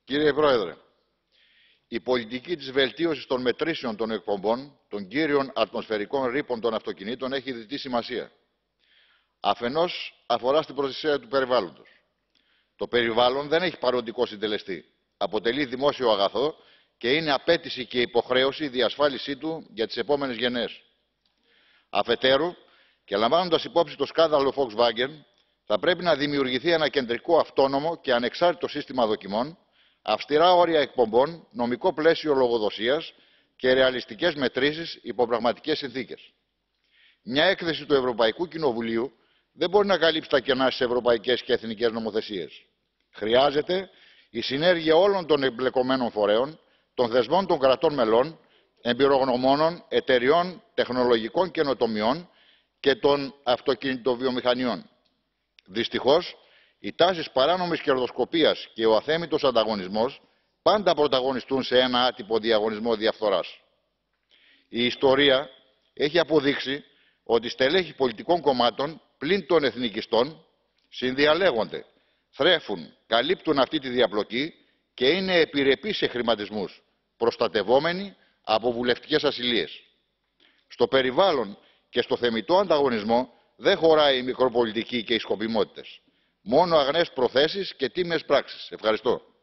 Κύριε Πρόεδρε, η πολιτική της βελτίωσης των μετρήσεων των εκπομπών των κύριων ατμοσφαιρικών ρήπων των αυτοκινήτων έχει διτή σημασία. Αφενός αφορά στην προστασία του περιβάλλοντος. Το περιβάλλον δεν έχει παροντικό συντελεστή. Αποτελεί δημόσιο αγαθό και είναι απέτηση και υποχρέωση η διασφάλισή του για τις επόμενες γενναίες. Αφετέρου, και λαμβάνοντας υπόψη το σκάνδαλο Volkswagen, θα πρέπει να δημιουργηθεί ένα κεντρικό αυτόνομο και ανεξάρτητο σύστημα δοκιμών, αυστηρά όρια εκπομπών, νομικό πλαίσιο λογοδοσίας και ρεαλιστικές μετρήσεις υπό πραγματικές συνθήκες. Μια έκθεση του Ευρωπαϊκού Κοινοβουλίου δεν μπορεί να καλύψει τα κενά στις ευρωπαϊκές και εθνικές νομοθεσίες. Χρειάζεται η συνέργεια όλων των εμπλεκομένων φορέων, των θεσμών των κρατών μελών, εμπειρογνωμόνων, εταιριών τεχνολογικών καινοτομιών και των αυτοκινητοβιομηχανιών. Δυστυχώς, οι τάσεις παράνομης κερδοσκοπίας και ο αθέμητος ανταγωνισμός πάντα πρωταγωνιστούν σε ένα άτυπο διαγωνισμό διαφθοράς. Η ιστορία έχει αποδείξει ότι στελέχη πολιτικών κομμάτων πλην των εθνικιστών συνδιαλέγονται, θρέφουν, καλύπτουν αυτή τη διαπλοκή και είναι επιρρεπείς σε χρηματισμούς, προστατευόμενοι από βουλευτικές ασυλίες. Στο περιβάλλον και στο θεμιτό ανταγωνισμό δεν χωράει η μικροπολιτική και οι σκοπιμότητες. Μόνο αγνές προθέσεις και τίμιες πράξεις. Ευχαριστώ.